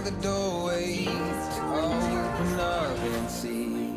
the doorway to open up and see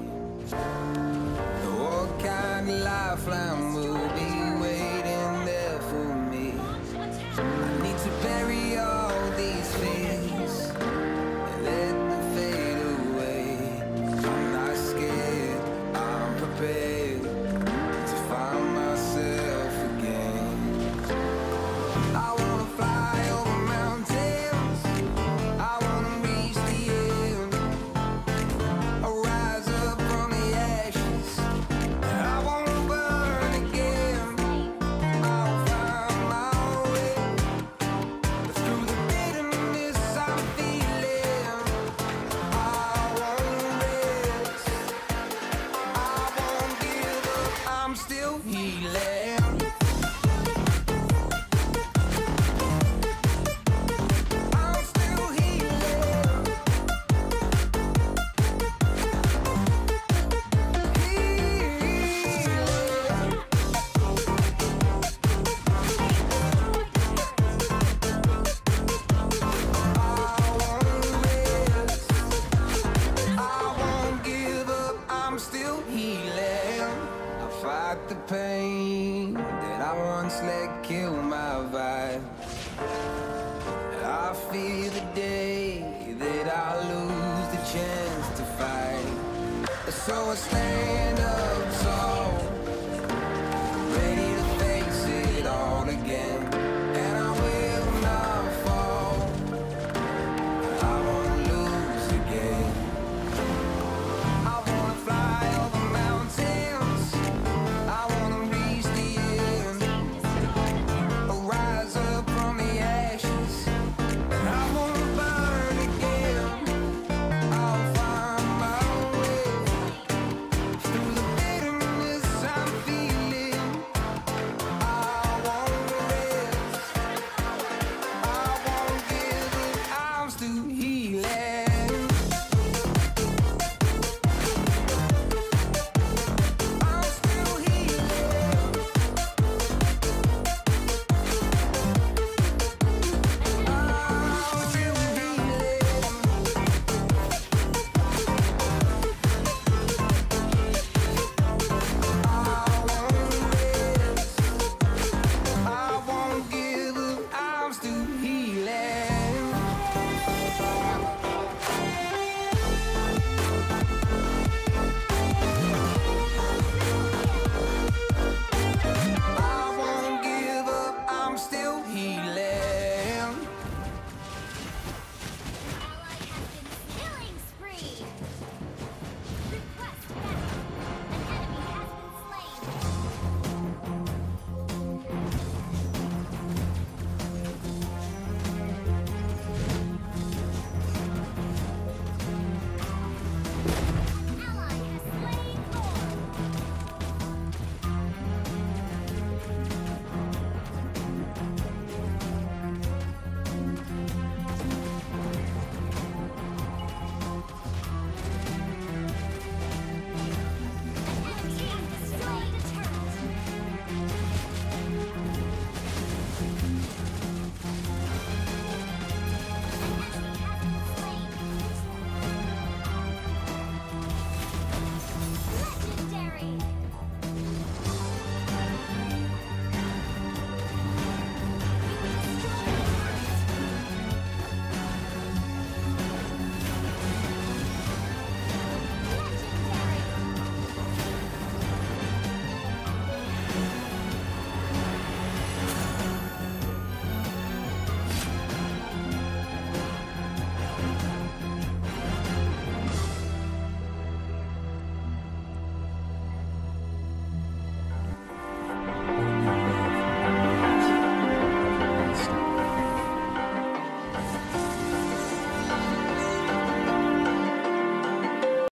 what kind of lifeline will be waiting there for me. I need to bury all these fears and let them fade away. I'm not scared, I'm prepared to find myself again. I wanna fly over mountains, I wanna reach the end. I'll rise up from the ashes, I wanna burn again. I'll find my way through the bitterness I'm feeling. I won't rest, I won't give up, I'm still healing. I'm still healing. I'm still healing. I fight the pain that I once let kill my vibe. I fear the day that I lose the chance to fight. So I stand